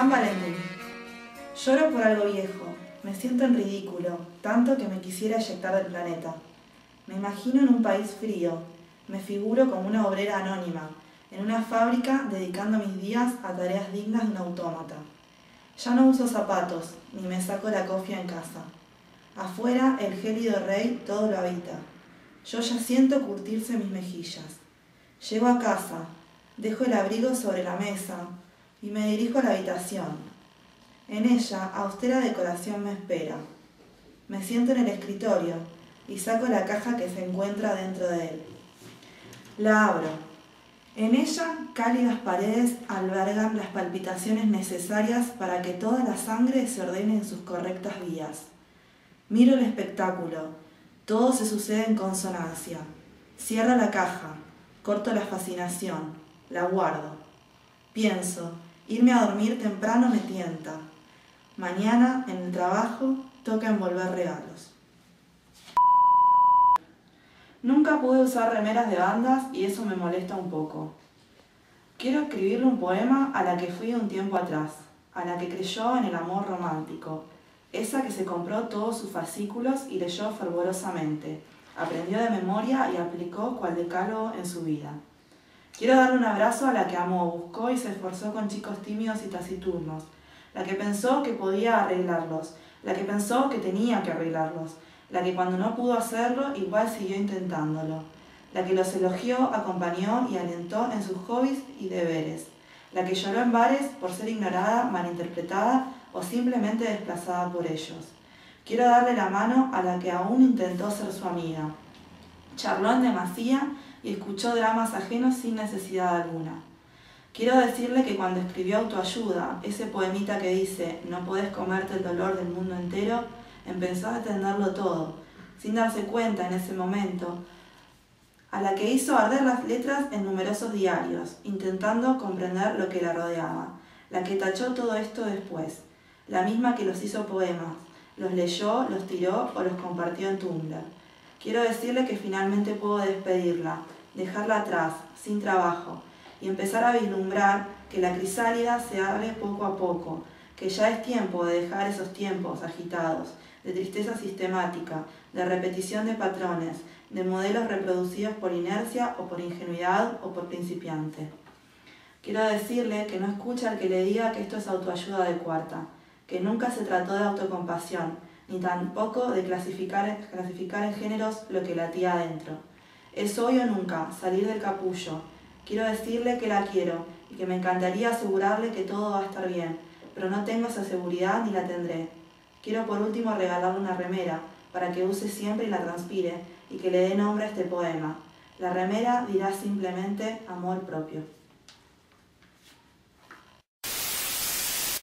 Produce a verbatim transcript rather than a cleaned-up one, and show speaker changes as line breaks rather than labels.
San Valentín. Lloro por algo viejo, me siento en ridículo, tanto que me quisiera eyectar del planeta. Me imagino en un país frío, me figuro como una obrera anónima, en una fábrica dedicando mis días a tareas dignas de un autómata. Ya no uso zapatos, ni me saco la cofia en casa. Afuera el gélido rey todo lo habita. Yo ya siento curtirse mis mejillas. Llego a casa, dejo el abrigo sobre la mesa y me dirijo a la habitación. En ella, austera decoración me espera. Me siento en el escritorio y saco la caja que se encuentra dentro de él. La abro. En ella, cálidas paredes albergan las palpitaciones necesarias para que toda la sangre se ordene en sus correctas vías. Miro el espectáculo. Todo se sucede en consonancia. Cierro la caja. Corto la fascinación. La guardo. Pienso, irme a dormir temprano me tienta. Mañana, en el trabajo, toca envolver regalos. Nunca pude usar remeras de bandas y eso me molesta un poco. Quiero escribirle un poema a la que fui un tiempo atrás, a la que creyó en el amor romántico, esa que se compró todos sus fascículos y leyó fervorosamente, aprendió de memoria y aplicó cual decálogo en su vida. Quiero darle un abrazo a la que amó, buscó y se esforzó con chicos tímidos y taciturnos, la que pensó que podía arreglarlos, la que pensó que tenía que arreglarlos, la que cuando no pudo hacerlo igual siguió intentándolo, la que los elogió, acompañó y alentó en sus hobbies y deberes, la que lloró en bares por ser ignorada, malinterpretada o simplemente desplazada por ellos. Quiero darle la mano a la que aún intentó ser su amiga. Charló en demasía y escuchó dramas ajenos sin necesidad alguna. Quiero decirle que cuando escribió Autoayuda, ese poemita que dice «No podés comerte el dolor del mundo entero», empezó a entenderlo todo, sin darse cuenta en ese momento, a la que hizo arder las letras en numerosos diarios, intentando comprender lo que la rodeaba, la que tachó todo esto después, la misma que los hizo poemas, los leyó, los tiró o los compartió en Tumblr. Quiero decirle que finalmente puedo despedirla, dejarla atrás, sin trabajo, y empezar a vislumbrar que la crisálida se abre poco a poco, que ya es tiempo de dejar esos tiempos agitados, de tristeza sistemática, de repetición de patrones, de modelos reproducidos por inercia o por ingenuidad o por principiante. Quiero decirle que no escucha al que le diga que esto es autoayuda de cuarta, que nunca se trató de autocompasión, ni tampoco de clasificar, clasificar en géneros lo que latía adentro. Es hoy o nunca, salir del capullo. Quiero decirle que la quiero y que me encantaría asegurarle que todo va a estar bien, pero no tengo esa seguridad ni la tendré. Quiero por último regalarle una remera, para que use siempre y la transpire, y que le dé nombre a este poema. La remera dirá simplemente amor propio.